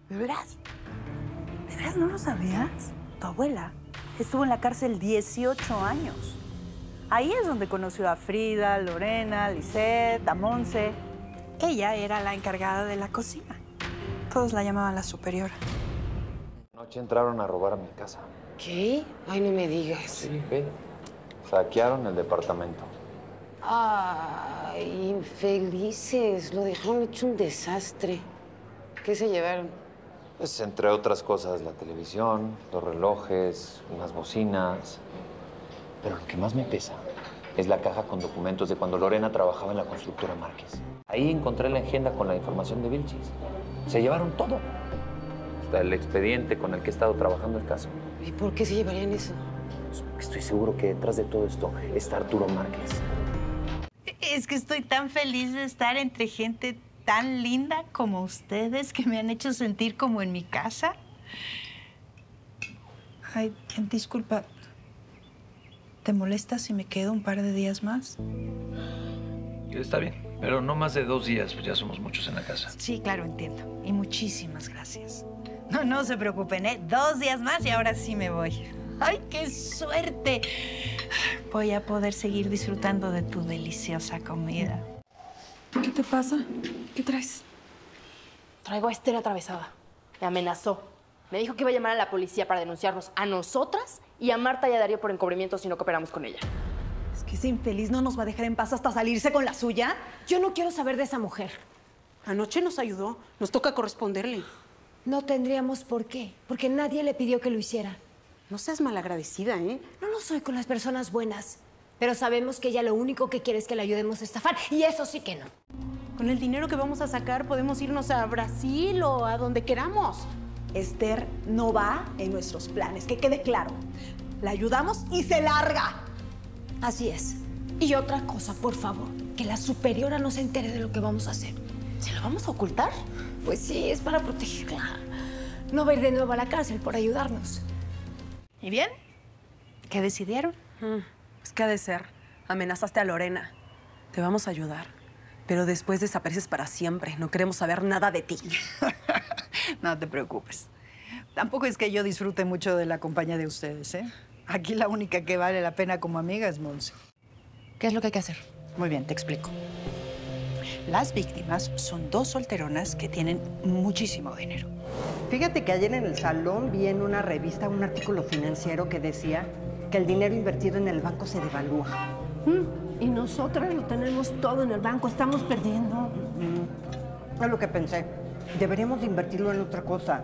¿De veras? ¿De veras no lo sabías? Tu abuela estuvo en la cárcel 18 años. Ahí es donde conoció a Frida, Lorena, Lisette, a Monse. Ella era la encargada de la cocina. Todos la llamaban la superiora. Anoche entraron a robar a mi casa. ¿Qué? Ay, no me digas. Sí, ve. Saquearon el departamento. Ay, infelices. Lo dejaron hecho un desastre. ¿Qué se llevaron? Pues, entre otras cosas, la televisión, los relojes, unas bocinas. Pero lo que más me pesa es la caja con documentos de cuando Lorena trabajaba en la constructora Márquez. Ahí encontré la agenda con la información de Vilchis. Se llevaron todo. Hasta el expediente con el que he estado trabajando el caso. ¿Y por qué se llevarían eso? Estoy seguro que detrás de todo esto está Arturo Márquez. Es que estoy tan feliz de estar entre gente tan linda como ustedes que me han hecho sentir como en mi casa. Ay, disculpa. ¿Te molesta si me quedo un par de días más? Está bien, pero no más de 2 días, pues ya somos muchos en la casa. Sí, claro, entiendo. Y muchísimas gracias. No se preocupen, ¿eh? 2 días más y ahora sí me voy. ¡Ay, qué suerte! Voy a poder seguir disfrutando de tu deliciosa comida. ¿Qué te pasa? ¿Qué traes? Traigo a Esther atravesada. Me amenazó. Me dijo que iba a llamar a la policía para denunciarnos a nosotras y a Marta y a Darío por encubrimiento si no cooperamos con ella. Es que ese infeliz no nos va a dejar en paz hasta salirse con la suya. Yo no quiero saber de esa mujer. Anoche nos ayudó. Nos toca corresponderle. No tendríamos por qué, porque nadie le pidió que lo hiciera. No seas malagradecida, ¿eh? No lo soy con las personas buenas, pero sabemos que ella lo único que quiere es que la ayudemos a estafar, y eso sí que no. Con el dinero que vamos a sacar podemos irnos a Brasil o a donde queramos. Esther no va en nuestros planes, que quede claro. La ayudamos y se larga. Así es. Y otra cosa, por favor, que la superiora no se entere de lo que vamos a hacer. ¿Se lo vamos a ocultar? Pues sí, es para protegerla. No va a ir de nuevo a la cárcel por ayudarnos. ¿Y bien? ¿Qué decidieron? Es que ha de ser. Amenazaste a Lorena. Te vamos a ayudar, pero después desapareces para siempre. No queremos saber nada de ti. No te preocupes. Tampoco es que yo disfrute mucho de la compañía de ustedes, ¿eh? Aquí la única que vale la pena como amiga es Monse. ¿Qué es lo que hay que hacer? Muy bien, te explico. Las víctimas son 2 solteronas que tienen muchísimo dinero. Fíjate que ayer en el salón vi en una revista un artículo financiero que decía que el dinero invertido en el banco se devalúa. Y nosotras lo tenemos todo en el banco, estamos perdiendo. Es lo que pensé. Deberíamos de invertirlo en otra cosa.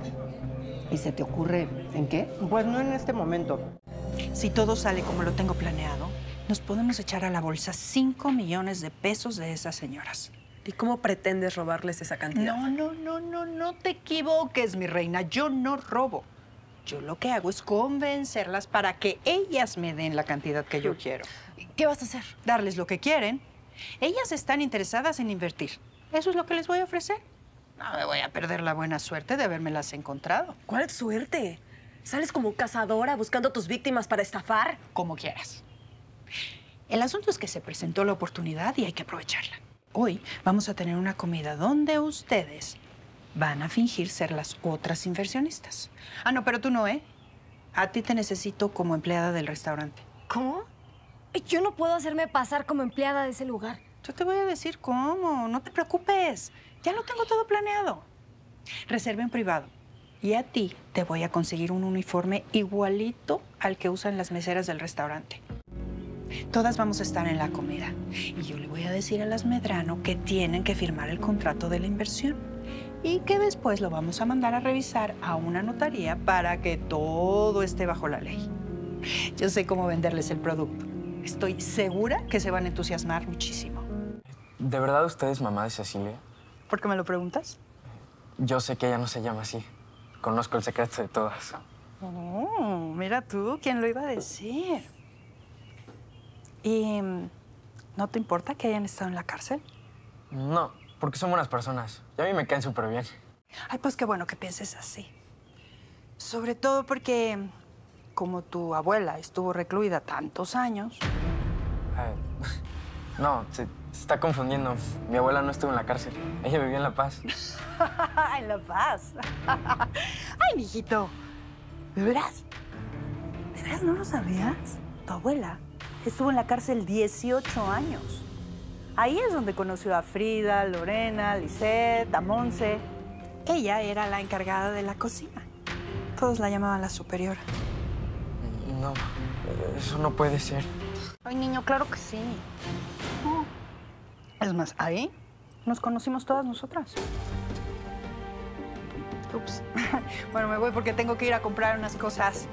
¿Y se te ocurre en qué? Pues no en este momento. Si todo sale como lo tengo planeado, nos podemos echar a la bolsa 5 millones de pesos de esas señoras. ¿Y cómo pretendes robarles esa cantidad? No te equivoques, mi reina. Yo no robo. Yo lo que hago es convencerlas para que ellas me den la cantidad que yo quiero. ¿Qué vas a hacer? Darles lo que quieren. Ellas están interesadas en invertir. Eso es lo que les voy a ofrecer. No me voy a perder la buena suerte de habérmelas encontrado. ¿Cuál suerte? ¿Sales como cazadora buscando a tus víctimas para estafar? Como quieras. El asunto es que se presentó la oportunidad y hay que aprovecharla. Hoy vamos a tener una comida donde ustedes van a fingir ser las otras inversionistas. Ah, no, pero tú no, ¿eh? A ti te necesito como empleada del restaurante. ¿Cómo? Yo no puedo hacerme pasar como empleada de ese lugar. Yo te voy a decir cómo. No te preocupes. Ya lo tengo todo planeado. Reserve en privado. Y a ti te voy a conseguir un uniforme igualito al que usan las meseras del restaurante. Todas vamos a estar en la comida. Y yo le voy a decir a las Medrano que tienen que firmar el contrato de la inversión. Y que después lo vamos a mandar a revisar a una notaría para que todo esté bajo la ley. Yo sé cómo venderles el producto. Estoy segura que se van a entusiasmar muchísimo. ¿De verdad usted es mamá de Cecilia? ¿Por qué me lo preguntas? Yo sé que ella no se llama así. Conozco el secreto de todas. Oh, mira tú, ¿quién lo iba a decir? ¿Y no te importa que hayan estado en la cárcel? No, porque son buenas personas. Y a mí me caen súper bien. Ay, pues qué bueno que pienses así. Sobre todo porque, como tu abuela estuvo recluida tantos años... No, Se está confundiendo. Mi abuela no estuvo en la cárcel. Ella vivía en La Paz. En La Paz. Ay, mijito. ¿De veras? ¿De veras no lo sabías? Tu abuela estuvo en la cárcel 18 años. Ahí es donde conoció a Frida, Lorena, Lisette, a Monse. Ella era la encargada de la cocina. Todos la llamaban la superiora. No, eso no puede ser. Ay, niño, claro que sí. No. Es más, ahí nos conocimos todas nosotras. Ups. Bueno, me voy porque tengo que ir a comprar unas cosas.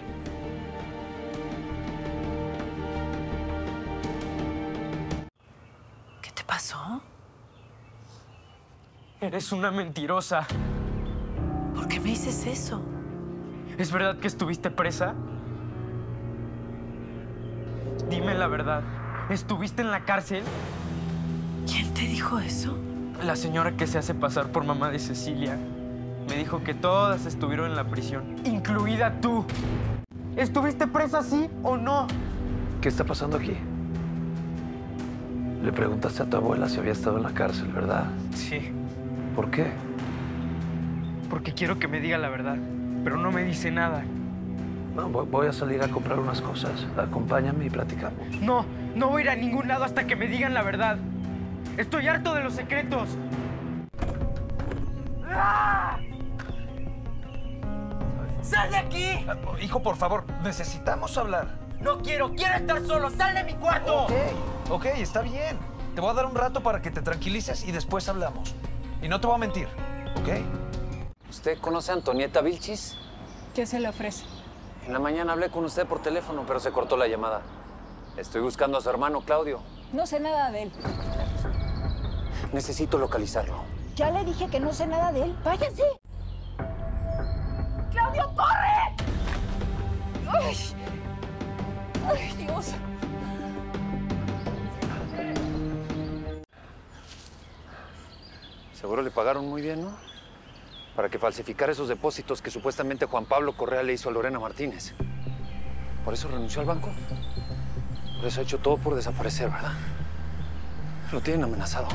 ¿Qué te pasó? Eres una mentirosa. ¿Por qué me dices eso? ¿Es verdad que estuviste presa? Dime la verdad. ¿Estuviste en la cárcel? ¿Quién te dijo eso? La señora que se hace pasar por mamá de Cecilia me dijo que todas estuvieron en la prisión, incluida tú. ¿Estuviste presa, sí o no? ¿Qué está pasando aquí? Le preguntaste a tu abuela si había estado en la cárcel, ¿verdad? Sí. ¿Por qué? Porque quiero que me diga la verdad, pero no me dice nada. No, voy a salir a comprar unas cosas. Acompáñame y platicamos. No, no voy a ir a ningún lado hasta que me digan la verdad. Estoy harto de los secretos. ¡Ah! ¡Sal de aquí! Hijo, por favor, necesitamos hablar. No quiero estar solo. ¡Sal de mi cuarto! Ok, está bien. Te voy a dar un rato para que te tranquilices y después hablamos. Y no te voy a mentir, ¿ok? ¿Usted conoce a Antonieta Vilchis? ¿Qué se le ofrece? En la mañana hablé con usted por teléfono, pero se cortó la llamada. Estoy buscando a su hermano, Claudio. No sé nada de él. Necesito localizarlo. Ya le dije que no sé nada de él. ¡Váyase! ¡Claudio, corre! ¡Ay! ¡Ay, Dios! Seguro le pagaron muy bien, ¿no? Para que falsificara esos depósitos que supuestamente Juan Pablo Correa le hizo a Lorena Martínez. Por eso renunció al banco. Por eso ha hecho todo por desaparecer, ¿verdad? Lo tienen amenazado.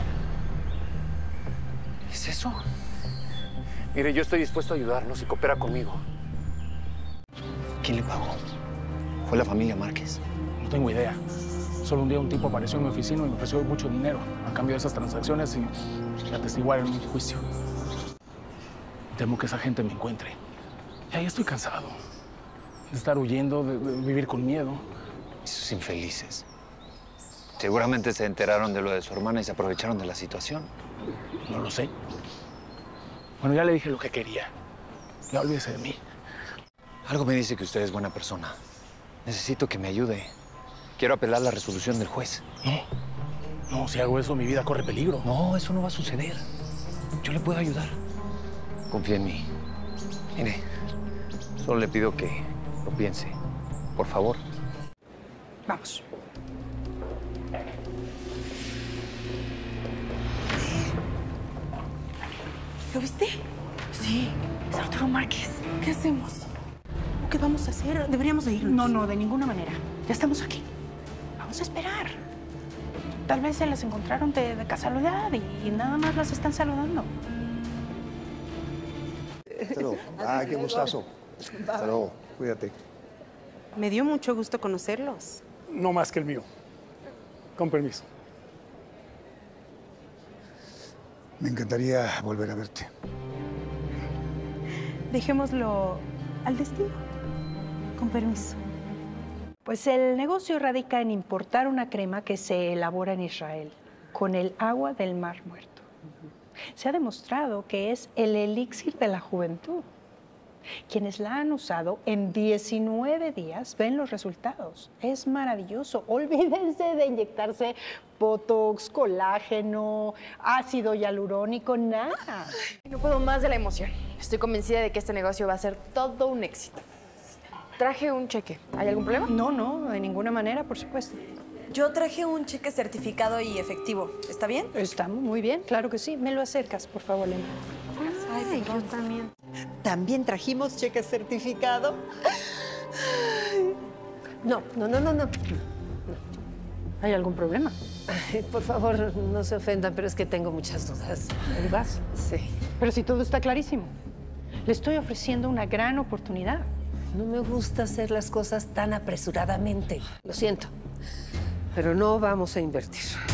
¿Es eso? Mire, yo estoy dispuesto a ayudarlo si coopera conmigo. ¿Quién le pagó? ¿Fue la familia Márquez? No tengo idea. Solo un día un tipo apareció en mi oficina y me ofreció mucho dinero a cambio de esas transacciones y atestiguar en un juicio. Temo que esa gente me encuentre. Y ahí estoy cansado de estar huyendo, de vivir con miedo. Esos infelices. Seguramente se enteraron de lo de su hermana y se aprovecharon de la situación. No lo sé. Bueno, ya le dije lo que quería. Ya olvídese de mí. Algo me dice que usted es buena persona. Necesito que me ayude. Quiero apelar la resolución del juez. No, si hago eso, mi vida corre peligro. No, eso no va a suceder. Yo le puedo ayudar. Confía en mí. Mire, solo le pido que lo piense. Por favor. Vamos. ¿Lo viste? Sí, es Arturo Márquez. ¿Qué hacemos? ¿Qué vamos a hacer? Deberíamos de irnos. No, de ninguna manera. Ya estamos aquí. Vamos a esperar. Tal vez se las encontraron de casualidad y nada más las están saludando. Hasta luego. Ah, qué gustazo. Hasta luego. Cuídate. Me dio mucho gusto conocerlos. No más que el mío. Con permiso. Me encantaría volver a verte. Dejémoslo al destino. Con permiso. Pues el negocio radica en importar una crema que se elabora en Israel con el agua del Mar Muerto. Se ha demostrado que es el elixir de la juventud. Quienes la han usado en 19 días ven los resultados. Es maravilloso. Olvídense de inyectarse botox, colágeno, ácido hialurónico, nada. No puedo más de la emoción. Estoy convencida de que este negocio va a ser todo un éxito. Traje un cheque. ¿Hay algún problema? No, de ninguna manera, por supuesto. Yo traje un cheque certificado y efectivo. ¿Está bien? Está muy bien, claro que sí. Me lo acercas, por favor, Elena. Ay, yo también. También trajimos cheque certificado. No. ¿Hay algún problema? Por favor, no se ofendan, pero es que tengo muchas dudas. ¿Ahí vas? Sí. Pero si todo está clarísimo. Le estoy ofreciendo una gran oportunidad. No me gusta hacer las cosas tan apresuradamente. Lo siento, pero no vamos a invertir.